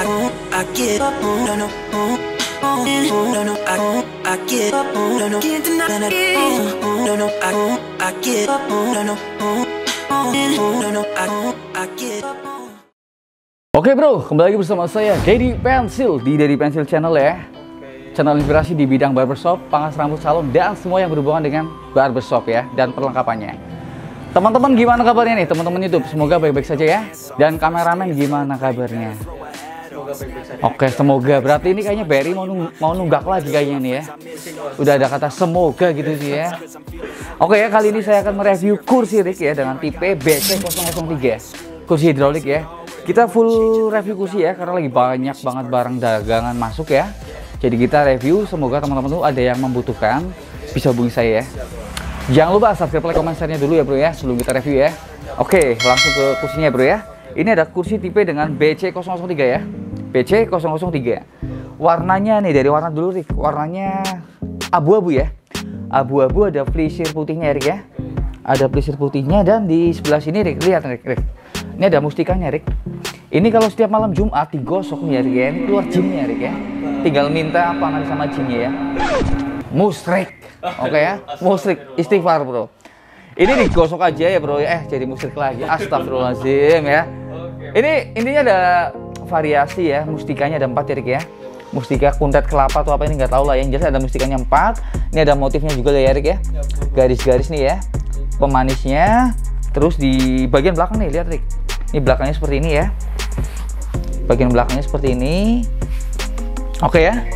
I get up, no, no, no, no, I get up, no, no, can't deny it, no, no, I get up, no, no, no, no, I get up. Oke bro, kembali lagi bersama saya Dedi Pensil di Dedi Pensil Channel ya. Channel inspirasi di bidang barbershop, pangkas rambut, salon, dan semua yang berhubungan dengan barbershop ya, dan perlengkapannya. Teman-teman gimana kabarnya nih teman-teman YouTube? Semoga baik-baik saja ya. Dan kameramen gimana kabarnya? Oke, semoga. Berarti ini kayaknya Barry mau nunggak lagi kayaknya nih ya. Udah ada kata semoga gitu sih ya. Oke ya, kali ini saya akan mereview kursi rig ya dengan tipe BC003. Kursi hidrolik ya. Kita full review kursi ya, karena lagi banyak banget barang dagangan masuk ya. Jadi kita review, semoga teman-teman tuh ada yang membutuhkan, bisa hubungi saya ya. Jangan lupa subscribe, like, comment, share-nya dulu ya bro ya, sebelum kita review ya. Oke, langsung ke kursinya bro ya. Ini ada kursi tipe dengan BC003 ya. BC003. Warnanya nih, dari warna dulu Rik. Warnanya abu-abu ya. Abu-abu, ada pelisir putihnya Rik ya. Ada pelisir putihnya, dan di sebelah sini Rik, lihat Rik. Ini ada mustikanya Rik. Ini kalau setiap malam Jumat digosok nih ya Rik ya. Ini keluar jinnya Rik ya. Tinggal minta apa nanti sama jinnya ya. Musrik. Oke ya. Musrik, istighfar bro. Ini digosok aja ya bro. Jadi musrik lagi. Astagfirullahaladzim ya. Ini intinya ada variasi ya. Mustikanya ada 4 ya Rik ya. Mustika kuntet kelapa atau apa ini nggak tahu lah. Yang jelas ada mustikanya 4. Ini ada motifnya juga ya Rik ya. Garis-garis nih ya. Pemanisnya. Terus di bagian belakang nih lihat Rik. Ini belakangnya seperti ini ya. Bagian belakangnya seperti ini. Oke ya.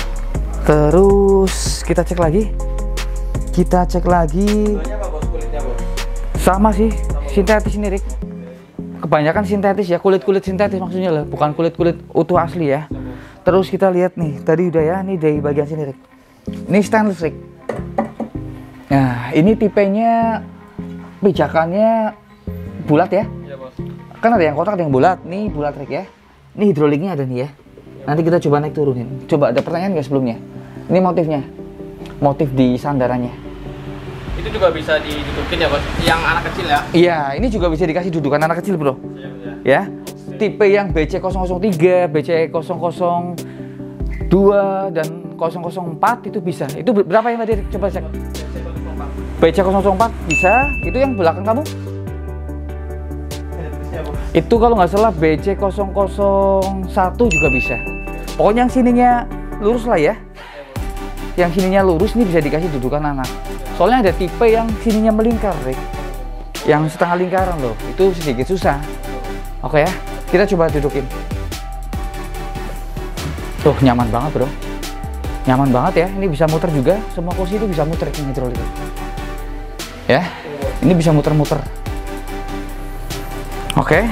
Terus kita cek lagi. Sama sih, sintetis ini Rik. Kebanyakan sintetis ya, kulit-kulit sintetis maksudnya lah, bukan kulit-kulit utuh asli ya. Terus kita lihat nih, tadi udah ya, nih dari bagian sini Rik. Ini stainless Rik. Nah, ini tipenya pijakannya bulat ya. Kan ada yang kotak, ada yang bulat. Nih bulat Rik ya. Ini hidroliknya ada nih ya. Nanti kita coba naik turunin. Coba ada pertanyaan nggak sebelumnya? Ini motifnya. Motif di sandarannya. Itu juga bisa didudukin ya bos? Yang anak kecil ya? Iya, ini juga bisa dikasih dudukan anak kecil bro. Ya. Tipe yang BC003, BC002, dan 004 itu bisa. Itu berapa yang tadi? Coba cek. BC004 bisa. Itu yang belakang kamu? Itu kalau nggak salah BC001 juga bisa. Pokoknya yang sininya lurus lah ya. Yang sininya lurus ini bisa dikasih dudukan anak. Soalnya ada tipe yang sininya melingkar Rik. Yang setengah lingkaran loh. Itu sedikit susah. Oke ya. Kita coba dudukin. Tuh nyaman banget bro. Nyaman banget ya. Ini bisa muter juga. Semua kursi itu bisa muter ini hidrolik. Ya. Ini bisa muter-muter. Oke.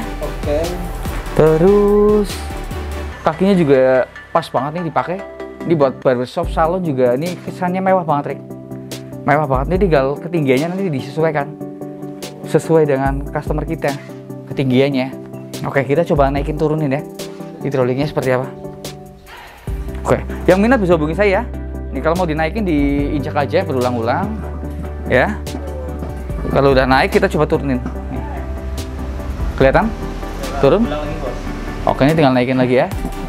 Terus kakinya juga pas banget nih dipakai. Ini buat barbershop, salon juga. Ini kesannya mewah banget Rik. Mewah banget. Ini tinggal ketinggiannya nanti disesuaikan sesuai dengan customer kita ketinggiannya. Oke, kita coba naikin turunin ya. Hidroliknya seperti apa. Oke, yang minat bisa hubungi saya. Nih kalau mau dinaikin diinjak aja berulang-ulang ya. Kalau udah naik kita coba turunin. Nih. Kelihatan? Turun? Oke, ini tinggal naikin lagi ya.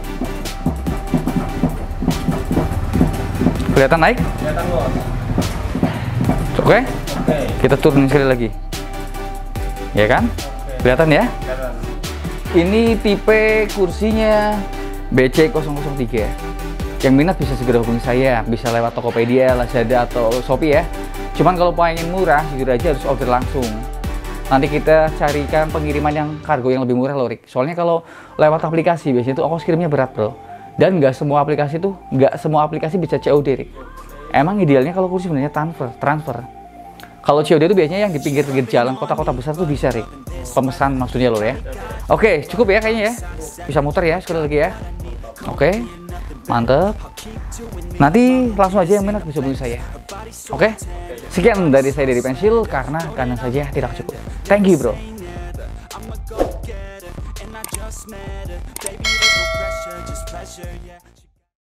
Kelihatan naik? Kelihatan bos. Oke? Kita turunin sekali lagi. Ya kan? Kelihatan ya? Kelihatan. Ini tipe kursinya BC003. Yang minat bisa segera hubungi saya. Bisa lewat Tokopedia, Lazada, atau Shopee ya. Cuman kalau pengen murah, jujur aja harus order langsung. Nanti kita carikan pengiriman yang kargo yang lebih murah loh Rik. Soalnya kalau lewat aplikasi biasanya itu ongkos kirimnya berat bro. Dan nggak semua aplikasi bisa COD Rik. Emang idealnya kalau kursi sebenarnya transfer. Kalau COD itu biasanya yang di pinggir-pinggir jalan kota-kota besar tuh bisa Rik. Pemesan maksudnya loh ya. Oke, cukup ya kayaknya ya. Bisa muter ya sekali lagi ya. Oke, mantep. Nanti langsung aja yang minat bisa hubungi saya. Oke, sekian dari saya Dedi Pensil, karena kanan saja tidak cukup. Thank you bro. Just met her, baby, there's no pressure, just pleasure, yeah.